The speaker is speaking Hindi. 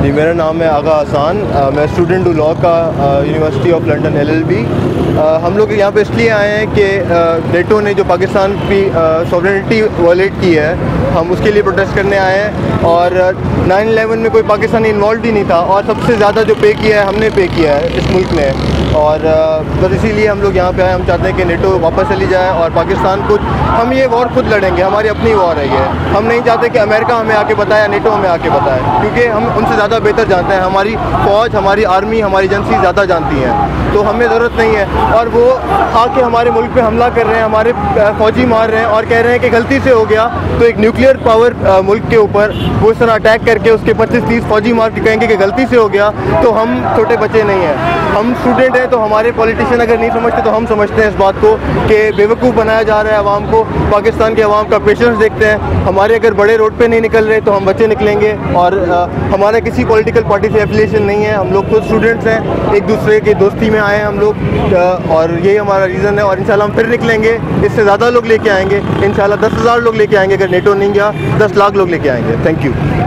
जी, मेरा नाम है आगा हसान। मैं स्टूडेंट हूँ लॉ का, यूनिवर्सिटी ऑफ लंदन LLB। हम लोग यहाँ पे इसलिए आए हैं कि नेटो ने जो पाकिस्तान की सॉवरेनिटी वॉलेट की है, हम उसके लिए प्रोटेस्ट करने आए हैं। और 9/11 में कोई पाकिस्तानी इन्वॉल्व ही नहीं था, और सबसे ज़्यादा जो पे किया है हमने पे किया है इस मुल्क ने। और बस इसीलिए हम लोग यहाँ पे आए। हम चाहते हैं कि नेटो वापस चली जाए और पाकिस्तान को, हम ये वॉर खुद लड़ेंगे, हमारी अपनी वॉर है ये। हम नहीं चाहते कि अमेरिका हमें आके बताए या नेटो हमें आके बताए, क्योंकि हम उनसे ज़्यादा बेहतर जानते हैं। हमारी फ़ौज, हमारी आर्मी, हमारी एजेंसी ज़्यादा जानती हैं, तो हमें ज़रूरत नहीं है। और वो आके हमारे मुल्क पे हमला कर रहे हैं, हमारे फ़ौजी मार रहे हैं और कह रहे हैं कि गलती से हो गया। तो एक न्यूक्लियर पावर मुल्क के ऊपर वो इस तरह अटैक करके उसके 25-30 फ़ौजी मार के कहेंगे कि गलती से हो गया, तो हम छोटे बच्चे नहीं हैं। हम स्टूडेंट हैं, तो हमारे पॉलिटिशियन अगर नहीं समझते तो हम समझते हैं इस बात को कि बेवकूफ़ बनाया जा रहा है आवाम को। पाकिस्तान के आवाम का पेशेंस देखते हैं। हमारे अगर बड़े रोड पे नहीं निकल रहे तो हम बच्चे निकलेंगे। और हमारा किसी पॉलिटिकल पार्टी से एफिलिएशन नहीं है, हम लोग खुद स्टूडेंट्स हैं, एक दूसरे की दोस्ती में आए हैं हम लोग, और यही हमारा रीज़न है। और इंशाल्लाह हम फिर निकलेंगे, इससे ज़्यादा लोग लेके आएंगे, इंशाल्लाह 10,000 लोग लेके आएंगे। अगर नेटो नहीं गया 10 लाख लोग लेके आएंगे। Thank you.